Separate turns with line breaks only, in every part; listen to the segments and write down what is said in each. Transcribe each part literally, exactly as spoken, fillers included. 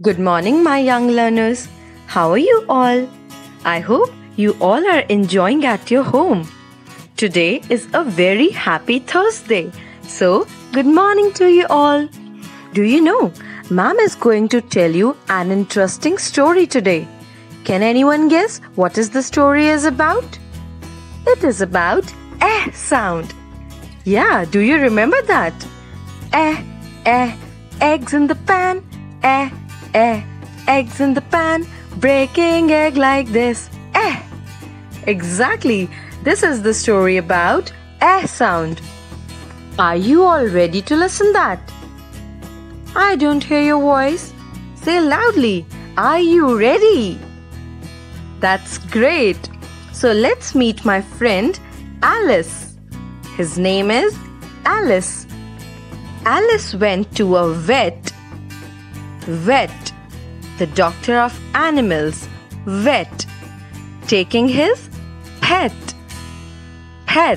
Good morning, my young learners. How are you all? I hope you all are enjoying at your home. Today is a very happy Thursday. So, good morning to you all. Do you know, Ma'am is going to tell you an interesting story today. Can anyone guess what is the story is about? It is about eh sound. Yeah, do you remember that? Eh, eh, eggs in the pan. Eh, eh, eggs in the pan. Breaking egg like this. Eh. Exactly. This is the story about eh sound. Are you all ready to listen that? I don't hear your voice. Say loudly. Are you ready? That's great. So let's meet my friend Alice. His name is Alice. Alice went to a vet. Vet. The doctor of animals. Vet. Taking his pet. Pet.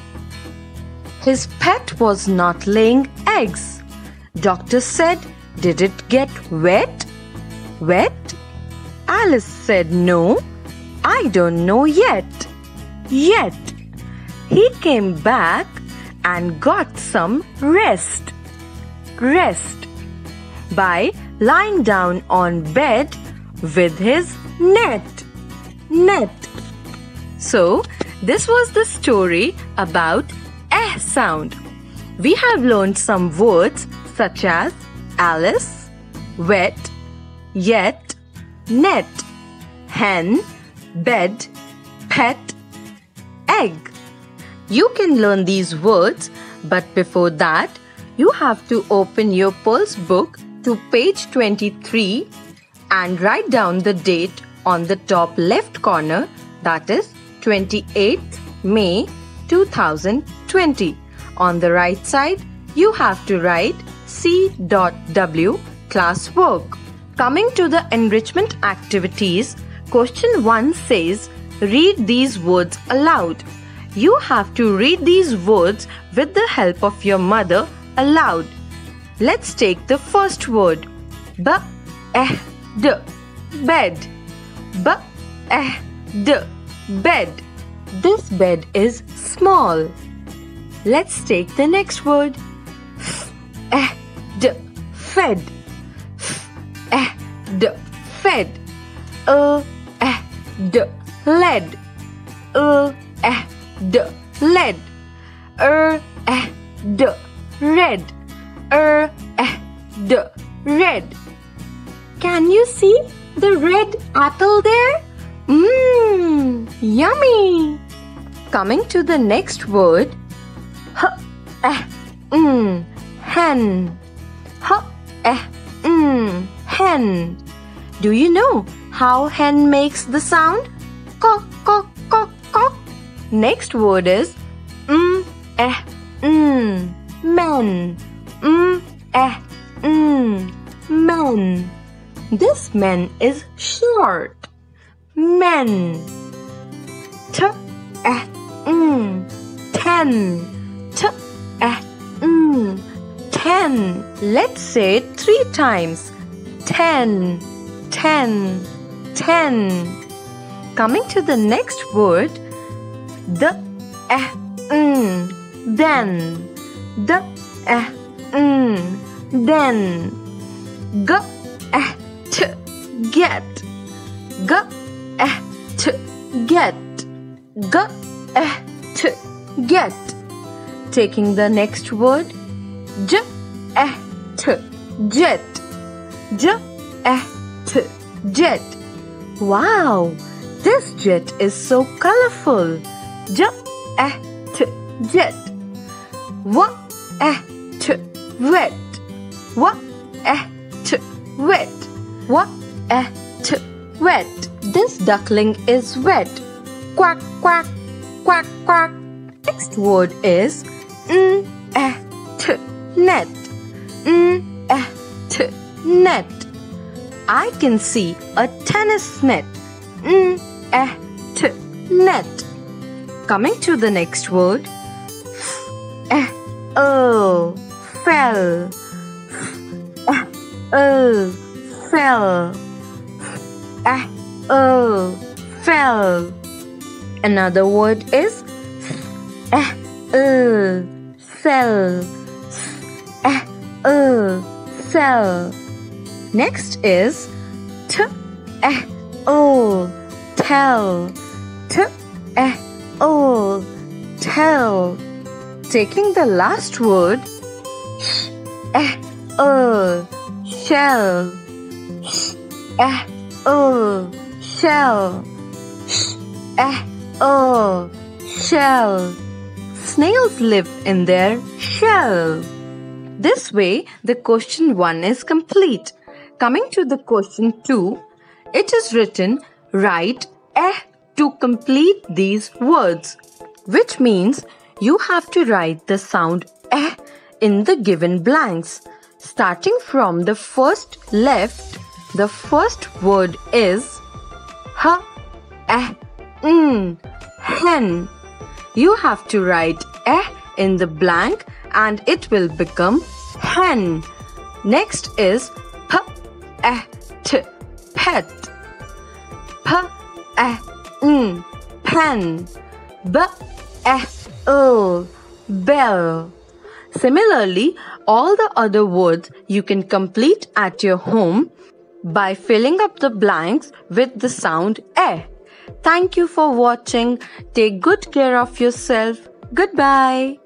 His pet was not laying eggs. Doctor said, did it get wet? Wet? Alice said, no, I don't know yet. Yet. He came back and got some rest. Rest. By lying down on bed with his net. Net. So, this was the story about eh sound. We have learned some words such as Alice, wet, yet, net, hen, bed, pet, egg. You can learn these words, but before that, you have to open your Pulse book to page twenty-three and write down the date on the top left corner, that is twenty-eighth May two thousand twenty. On the right side, you have to write C W classwork. Coming to the enrichment activities, question one says, read these words aloud. You have to read these words with the help of your mother aloud. Let's take the first word. B, eh, d, bed. B, eh, d, bed. This bed is small. Let's take the next word. F, eh, d, fed. F, eh, d, fed. Uh, eh, d, led. Uh, eh, d, led. Er, eh, d, red. Er, eh, d, red. Can you see the red apple there? Mmm, yummy. Coming to the next word. H, eh, mm, hen. H, eh, mm, hen. Do you know how hen makes the sound? Cock, cock, cock, cock. Next word is mm, eh, mm, men. Mm, eh, mm, men. This man is short. Men. T, eh, mm, ten. T, eh, mm, ten. Let's say it three times. Ten, ten, ten. Coming to the next word. The, eh, mm, then. The, eh, mm, then. G, eh, t, get. G, eh, t, get. G, eh, t, get. Taking the next word. J, eh, t, jet. J, eh, t, jet. Wow, this jet is so colorful. J, eh, t, jet. W, eh, t, wet. W, eh, t, wet. W, eh, t, wet. This duckling is wet. Quack, quack, quack, quack. Next word is n, eh, t, net. N, eh, t, net. I can see a tennis net. N, eh, t, net. Coming to the next word. F, eh, oh, fell. F, eh, oh, fell. Eh, uh, fell. Another word is eh, uh, cell. Eh, uh, cell. Next is t, eh, oh, tell. T, eh, oh, tell. Taking the last word, eh, uh, shell. Eh, uh, shell. Eh, uh, shell. Snails live in their shell. This way, the question one is complete. Coming to the question two, it is written, write eh to complete these words, which means you have to write the sound eh in the given blanks. Starting from the first left, the first word is ha, eh, mm, hen. You have to write eh in the blank and it will become hen. Next is p, eh, t, pet. P, eh, n, pen. B, eh, oh, bell. Similarly, all the other words you can complete at your home by filling up the blanks with the sound eh. Thank you for watching. Take good care of yourself. Goodbye.